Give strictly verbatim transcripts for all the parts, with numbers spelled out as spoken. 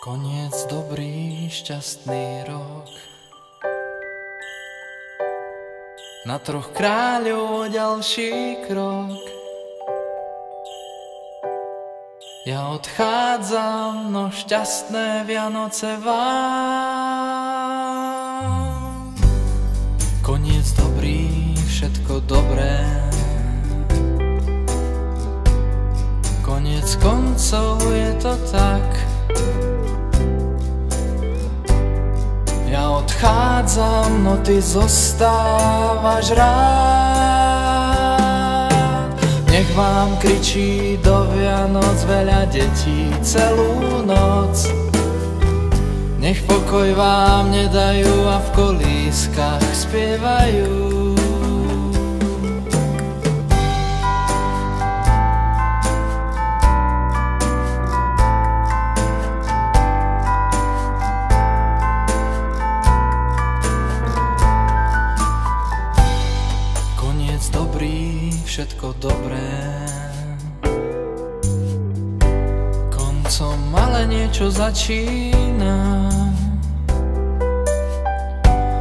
Koniec dobrý, šťastný rok. Na troch kráľov ďalší krok. Ja odchádzam, no šťastné Vianoce vám. Koniec dobrý, všetko dobré. Koniec koncov je to tak. Ja odchádzam, no ty zostávaš rád. Nech vám kričí do Vianoc veľa detí celú noc. Nech pokoj vám nedajú a v kolískach spievajú. Dobrý, všetko dobré. Koncom ale niečo začína.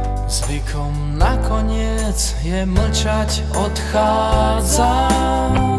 Zvykom nakoniec je mlčať, odchádzam.